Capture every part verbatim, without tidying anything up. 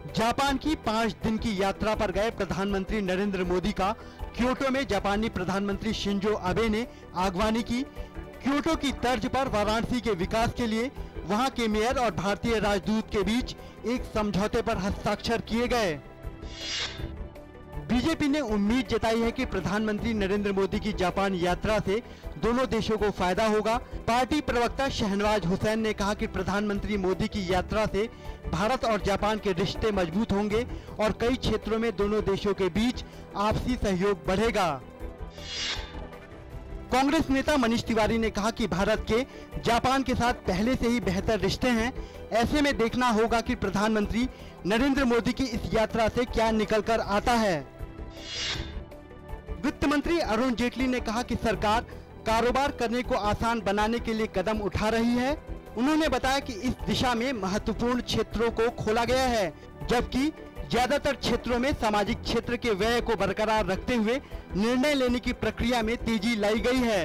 Japan की पाँच दिन की यात्रा पर गए प्रधानमंत्री नरेंद्र मोदी का क्योटो में जापानी प्रधानमंत्री शिंजो आबे ने आगवानी की। क्योटो की तर्ज पर वाराणसी के विकास के लिए वहां के मेयर और भारतीय राजदूत के बीच एक समझौते पर हस्ताक्षर किए गए। बीजेपी ने उम्मीद जताई है कि प्रधानमंत्री नरेंद्र मोदी की जापान यात्रा से दोनों देशों को फायदा होगा। पार्टी प्रवक्ता शहनवाज हुसैन ने कहा कि प्रधानमंत्री मोदी की यात्रा से भारत और जापान के रिश्ते मजबूत होंगे और कई क्षेत्रों में दोनों देशों के बीच आपसी सहयोग बढ़ेगा। कांग्रेस नेता मनीष तिवारी ने कहा कि भारत के जापान के साथ पहले से ही बेहतर रिश्ते हैं। ऐसे में देखना होगा कि प्रधानमंत्री नरेंद्र मोदी की इस यात्रा से क्या निकलकर आता है। वित्त मंत्री अरुण जेटली ने कहा कि सरकार कारोबार करने को आसान बनाने के लिए कदम उठा रही है। उन्होंने बताया कि इस दिशा में महत्वपूर्ण क्षेत्रों को खोला गया है, जबकि ज्यादातर क्षेत्रों में सामाजिक क्षेत्र के व्यय को बरकरार रखते हुए निर्णय लेने की प्रक्रिया में तेजी लाई गई है।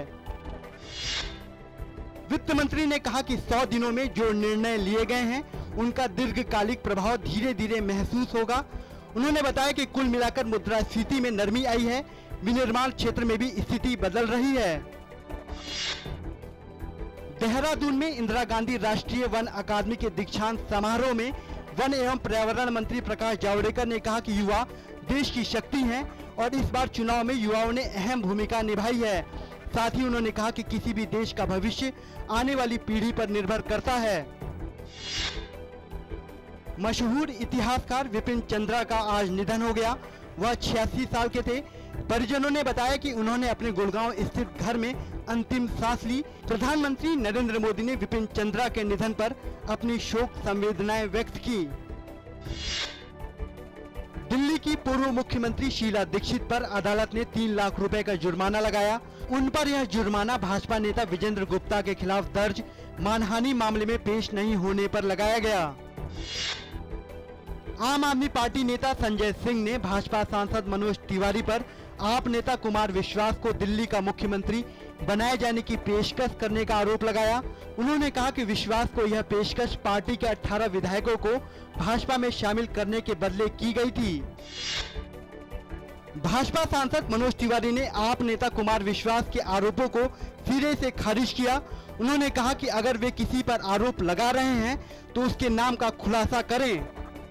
वित्त मंत्री ने कहा कि सौ दिनों में जो निर्णय लिए गए हैं उनका दीर्घकालिक प्रभाव धीरे धीरे महसूस होगा। उन्होंने बताया कि कुल मिलाकर मुद्रास्फीति में नरमी आई है। विनिर्माण क्षेत्र में भी स्थिति बदल रही है। देहरादून में इंदिरा गांधी राष्ट्रीय वन अकादमी के दीक्षांत समारोह में वन एवं पर्यावरण मंत्री प्रकाश जावड़ेकर ने कहा कि युवा देश की शक्ति हैं और इस बार चुनाव में युवाओं ने अहम भूमिका निभाई है। साथ ही उन्होंने कहा कि किसी भी देश का भविष्य आने वाली पीढ़ी पर निर्भर करता है। मशहूर इतिहासकार विपिन चंद्रा का आज निधन हो गया। वह छियासी साल के थे। परिजनों ने बताया कि उन्होंने अपने गुड़गांव स्थित घर में अंतिम सांस ली। प्रधानमंत्री नरेंद्र मोदी ने विपिन चंद्रा के निधन पर अपनी शोक संवेदनाएं व्यक्त की। दिल्ली की पूर्व मुख्यमंत्री शीला दीक्षित पर अदालत ने तीन लाख रुपए का जुर्माना लगाया। उन पर यह जुर्माना भाजपा नेता विजेंद्र गुप्ता के खिलाफ दर्ज मानहानि मामले में पेश नहीं होने पर लगाया गया। आम आदमी पार्टी नेता संजय सिंह ने भाजपा सांसद मनोज तिवारी पर आप नेता कुमार विश्वास को दिल्ली का मुख्यमंत्री बनाए जाने की पेशकश करने का आरोप लगाया। उन्होंने कहा कि विश्वास को यह पेशकश पार्टी के अठारह विधायकों को भाजपा में शामिल करने के बदले की गई थी। भाजपा सांसद मनोज तिवारी ने आप नेता कुमार विश्वास के आरोपों को सिरे से खारिज किया। उन्होंने कहा कि अगर वे किसी पर आरोप लगा रहे हैं तो उसके नाम का खुलासा करें।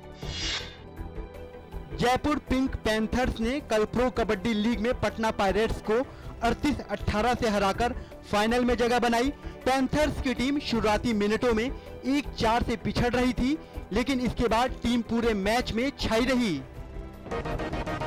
जयपुर पिंक पैंथर्स ने कल प्रो कबड्डी लीग में पटना पायरेट्स को अड़तीस अठारह से हराकर फाइनल में जगह बनाई। पैंथर्स की टीम शुरुआती मिनटों में एक चार से पिछड़ रही थी, लेकिन इसके बाद टीम पूरे मैच में छाई रही।